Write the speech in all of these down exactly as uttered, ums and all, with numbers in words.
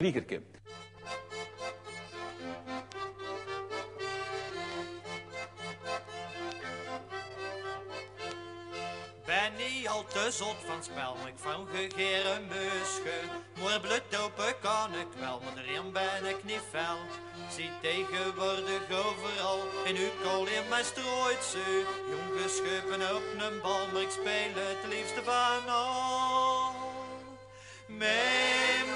vliegerke. Ben niet al te zot van spel, maar ik van gegeren musche. Maar bloed open kan ik wel, maar erin ben ik niet fel. Zie tegenwoordig overal, in uw kool in mijn strooit ze. Jong geschuiven op een bal, maar ik speel het liefste van al. Mijn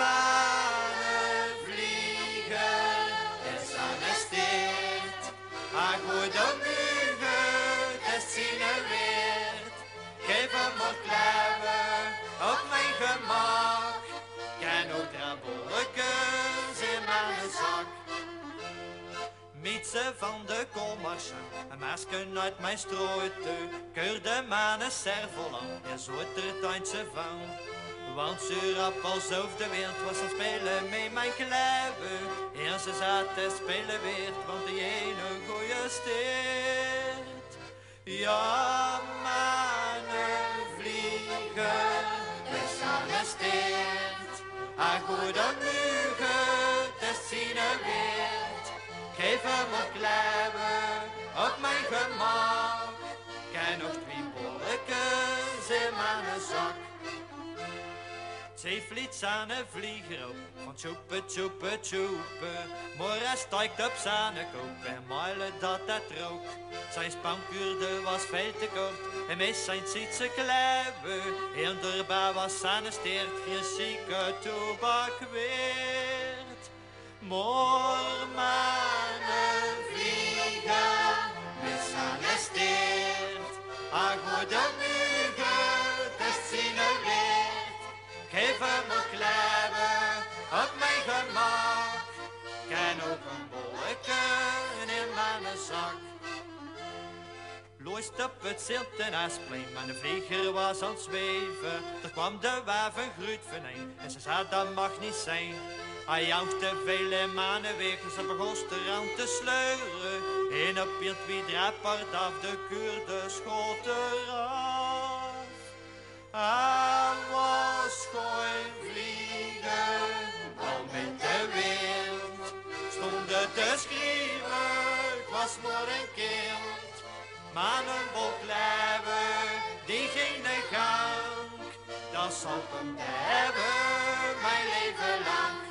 manenvlieger is arresteerd. Hij gooit de mugen, het is zien weert. Geef hem wat kleven op mijn gemak. Ken ook drabolletjes in mijn zak. Mietsen van de koolmarsen, een masken uit mijn strooite. Keur de manen servolan, en zo er tuintje van. Want ze rap alsof de wind was aan spelen met mijn kleven. En ze zaten spelen weer, want die ene goeie steert. Ja, manenvlieger is arresteerd. Hij gooit de mugen, het zien weert. Geef hem wat kleven op mijn gemak. Ken nog twee bolletjes in mijn zak. Ze vliet aan een vlieger op, van tjoepe, tjoepe, tjoepe. Maar hij stijgt op zijn kop en muilen dat het rookt. Zijn spankuurde was veel te kort en mis zijn ziet ze kleven. En daarbij was zijn steert geen zieke toebak weert. Maar mijn vlieger is arresteerd. Hij gooit de mugen, het zien weert. Geef hem wat kleven op mijn gemak. Ken ook een bolletje in mijn zak. Looist op het zilt en Asplein, maar de vlieger was aan het zweven. Er kwam de waven gruut van een en ze zei dat mag niet zijn. Hij jouwde vele manen weg en ze begon eraan te sleuren. En op je twee drapert af de kuurde schot eraf. Hij was geen vlieger, al met de wind. Stond het te schreeuwen, het was maar een kind. Maar een bolkleven, die ging de gang. Dat zal hem hebben, mijn leven lang.